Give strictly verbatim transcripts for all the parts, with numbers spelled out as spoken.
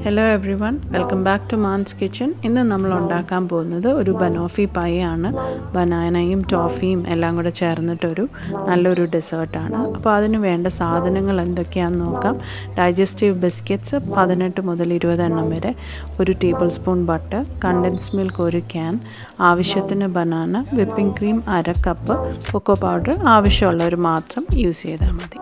Hello everyone, welcome back to Man's Kitchen. ഇന്ന് നമ്മൾ ഉണ്ടാക്കാൻ പോകുന്നത് ഒരു ബനോഫി പൈ ആണ്. ബനാനയും ടോഫിയും എല്ലാം കൂടെ ചേർന്നിട്ടൊരു നല്ലൊരു ഡെസേർട്ടാണ്. അപ്പോൾ അതിന് വേണ്ട സാധനങ്ങൾ എന്തൊക്കെയാണെന്ന് നോക്കാം. ഡൈജസ്റ്റീവ് ബിസ്ക്കറ്റ്സ് പതിനെട്ട് മുതൽ ഇരുപത് എണ്ണം വരെ, ഒരു tablespoon butter, condensed milk ഒരു ക്യാൻ, ആവശ്യത്തിന് ബനാന, വിപ്പിംഗ് ക്രീം അര കപ്പ്, കൊക്കോ പൗഡർ ആവശ്യമുള്ളവർ മാത്രം യൂസ് ചെയ്താൽ മതി.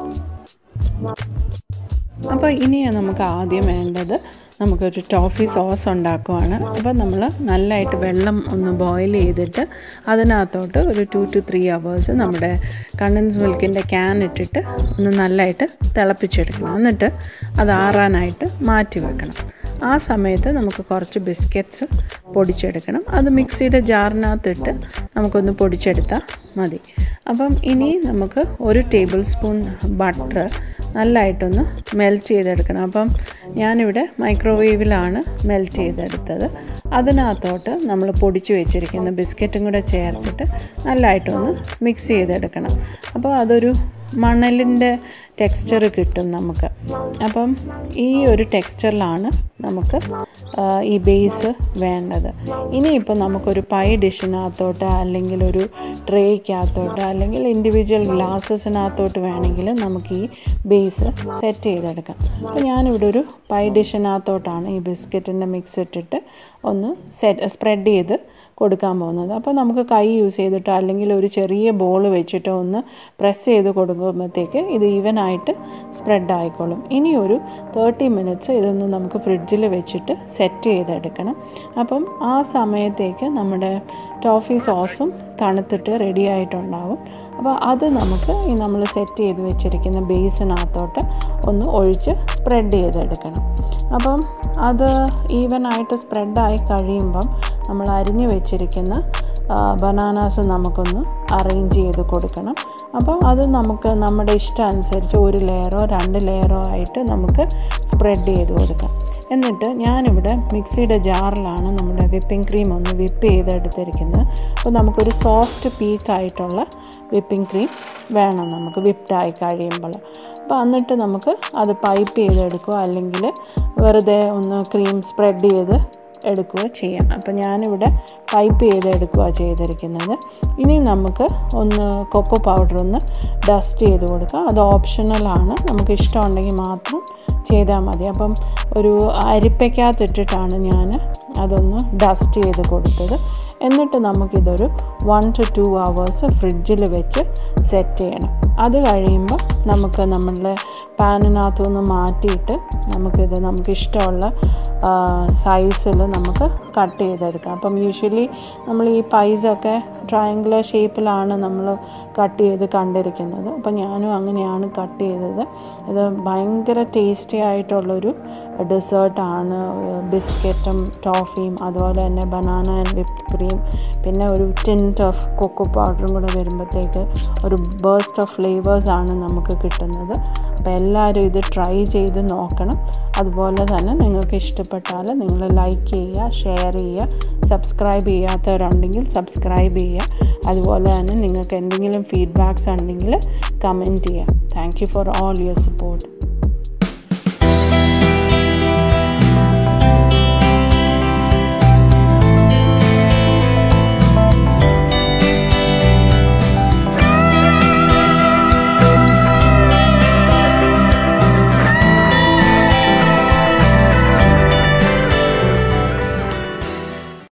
അപ്പോൾ ഇനി നമുക്ക് ആദ്യം വേണ്ടത് നമുക്കൊരു ടോഫി സോസ് ഉണ്ടാക്കുവാണ്. അപ്പോൾ നമ്മൾ നല്ലതായിട്ട് വെള്ളം ഒന്ന് ബോയിൽ ചെയ്തിട്ട് അതിനകത്തോട്ട് ഒരു ടു ടു ത്രീ അവേഴ്സ് നമ്മുടെ കണ്ടൻസ് മിൽക്കിൻ്റെ ക്യാൻ ഇട്ടിട്ട് ഒന്ന് നല്ലതായിട്ട് തിളപ്പിച്ചെടുക്കണം. എന്നിട്ട് അത് ആറാനായിട്ട് മാറ്റി വെക്കണം. ആ സമയത്ത് നമുക്ക് കുറച്ച് ബിസ്ക്കറ്റ്സ് പൊടിച്ചെടുക്കണം. അത് മിക്സിയുടെ ജാറിനകത്തിട്ട് നമുക്കൊന്ന് പൊടിച്ചെടുത്താൽ മതി. അപ്പം ഇനി നമുക്ക് ഒരു ടേബിൾ സ്പൂൺ ബട്ടർ നല്ലതായിട്ടൊന്ന് മെൽറ്റ് ചെയ്തെടുക്കണം. അപ്പം ഞാനിവിടെ മൈക്രോവേവിലാണ് മെൽറ്റ് ചെയ്തെടുത്തത്. അതിനകത്തോട്ട് നമ്മൾ പൊടിച്ച് വെച്ചിരിക്കുന്ന ബിസ്ക്കറ്റും കൂടെ ചേർത്തിട്ട് നല്ലതായിട്ടൊന്ന് മിക്സ് ചെയ്തെടുക്കണം. അപ്പോൾ അതൊരു മണലിൻ്റെ ടെക്സ്ചർ കിട്ടും നമുക്ക്. അപ്പം ഈ ഒരു ടെക്സ്ചറിലാണ് നമുക്ക് ഈ ബേസ് വേണ്ടത്. ഇനിയിപ്പോൾ നമുക്കൊരു പൈ ഡിഷിനകത്തോട്ട് അല്ലെങ്കിൽ ഒരു ട്രേക്കകത്തോട്ട് അല്ലെങ്കിൽ ഇൻഡിവിജ്വൽ ഗ്ലാസസിനകത്തോട്ട് വേണമെങ്കിൽ നമുക്ക് ഈ ബേസ് സെറ്റ് ചെയ്തെടുക്കാം. അപ്പോൾ ഞാനിവിടെ ഒരു പൈ ഡിഷിനകത്തോട്ടാണ് ഈ ബിസ്ക്കറ്റിൻ്റെ മിക്സ് ഇട്ടിട്ട് ഒന്ന് സെറ്റ് സ്പ്രെഡ് ചെയ്ത് കൊടുക്കാൻ പോകുന്നത്. അപ്പോൾ നമുക്ക് കൈ യൂസ് ചെയ്തിട്ടോ അല്ലെങ്കിൽ ഒരു ചെറിയ ബോൾ വെച്ചിട്ടോ ഒന്ന് പ്രസ് ചെയ്ത് കൊടുക്കുമ്പോഴത്തേക്ക് ഇത് ഈവനായിട്ട് സ്പ്രെഡ് ആയിക്കോളും. ഇനി ഒരു തേർട്ടി മിനിറ്റ്സ് ഇതൊന്ന് നമുക്ക് ഫ്രിഡ്ജിൽ വെച്ചിട്ട് സെറ്റ് ചെയ്തെടുക്കണം. അപ്പം ആ സമയത്തേക്ക് നമ്മുടെ ടോഫി സോസും തണുത്തിട്ട് റെഡി ആയിട്ടുണ്ടാവും. അപ്പോൾ അത് നമുക്ക് ഈ നമ്മൾ സെറ്റ് ചെയ്ത് വെച്ചിരിക്കുന്ന ബേസിനകത്തോട്ട് ഒന്ന് ഒഴിച്ച് സ്പ്രെഡ് ചെയ്തെടുക്കണം. അപ്പം അത് ഈവനായിട്ട് സ്പ്രെഡായി കഴിയുമ്പം നമ്മൾ അരിഞ്ഞു വെച്ചിരിക്കുന്ന ബനാനാസ് നമുക്കൊന്ന് അറേഞ്ച് ചെയ്ത് കൊടുക്കണം. അപ്പം അത് നമുക്ക് നമ്മുടെ ഇഷ്ടം അനുസരിച്ച് ഒരു ലെയറോ രണ്ട് ലെയറോ ആയിട്ട് നമുക്ക് സ്പ്രെഡ് ചെയ്ത് കൊടുക്കാം. എന്നിട്ട് ഞാനിവിടെ മിക്സിയുടെ ജാറിലാണ് നമ്മുടെ വിപ്പിംഗ് ക്രീം ഒന്ന് വിപ്പ് ചെയ്തെടുത്തിരിക്കുന്നത്. അപ്പോൾ നമുക്കൊരു സോഫ്റ്റ് പീക്കായിട്ടുള്ള വിപ്പിംഗ് ക്രീം വേണം നമുക്ക് വിപ്ഡായി കഴിയുമ്പോൾ. അപ്പോൾ എന്നിട്ട് നമുക്ക് അത് പൈപ്പ് ചെയ്തെടുക്കുക അല്ലെങ്കിൽ വെറുതെ ഒന്ന് ക്രീം സ്പ്രെഡ് ചെയ്ത് എടുക്കുകയോ ചെയ്യാം. അപ്പോൾ ഞാനിവിടെ പൈപ്പ് ചെയ്ത് എടുക്കുക ചെയ്തിരിക്കുന്നത്. ഇനി നമുക്ക് ഒന്ന് കൊക്കോ പൗഡർ ഒന്ന് ഡസ്റ്റ് ചെയ്ത് കൊടുക്കുക. അത് ഓപ്ഷണലാണ്, നമുക്ക് ഇഷ്ടമുണ്ടെങ്കിൽ മാത്രം ചെയ്താൽ മതി. അപ്പം ഒരു അരിപ്പയ്ക്കകത്തിട്ടിട്ടാണ് ഞാൻ അതൊന്ന് ഡസ്റ്റ് ചെയ്ത് കൊടുത്തത്. എന്നിട്ട് നമുക്കിതൊരു വൺ ടു ടു അവേഴ്സ് ഫ്രിഡ്ജിൽ വെച്ച് സെറ്റ് ചെയ്യണം. അത് കഴിയുമ്പോൾ നമുക്ക് നമ്മളുടെ പാനിനകത്തുനിന്ന് മാറ്റിയിട്ട് നമുക്കിത് നമുക്കിഷ്ടമുള്ള സൈസിൽ നമുക്ക് കട്ട് ചെയ്തെടുക്കാം. അപ്പം യൂഷ്വലി നമ്മൾ ഈ പൈസൊക്കെ ട്രയാങ്കുലർ ഷേപ്പിലാണ് നമ്മൾ കട്ട് ചെയ്ത് കണ്ടിരിക്കുന്നത്. അപ്പം ഞാനും അങ്ങനെയാണ് കട്ട് ചെയ്തത്. ഇത് ഭയങ്കര ടേസ്റ്റി ആയിട്ടുള്ളൊരു ഡെസേർട്ടാണ്. ബിസ്ക്കറ്റും ടോഫിയും അതുപോലെ തന്നെ ബനാന ആൻഡ് വിപ്പ് ക്രീം, പിന്നെ ഒരു ടിൻറ്റ് ഓഫ് കൊക്കോ പൗഡറും കൂടെ വരുമ്പോഴത്തേക്ക് ഒരു ബേസ്റ്റ് ഓഫ് ഫ്ലേവേഴ്സാണ് നമുക്ക് കിട്ടുന്നത്. അപ്പോൾ എല്ലാവരും ഇത് ട്രൈ ചെയ്ത് നോക്കണം. അതുപോലെ തന്നെ നിങ്ങൾക്ക് ഇഷ്ടപ്പെട്ടാൽ നിങ്ങൾ ലൈക്ക് ചെയ്യുക, ഷെയർ ചെയ്യുക, സബ്സ്ക്രൈബ് ചെയ്യാത്തവരുണ്ടെങ്കിൽ സബ്സ്ക്രൈബ് ചെയ്യുക. അതുപോലെ തന്നെ നിങ്ങൾക്ക് എന്തെങ്കിലും ഫീഡ്ബാക്ക്സ് ഉണ്ടെങ്കിൽ കമൻറ്റ് ചെയ്യുക. Thank you for all your support.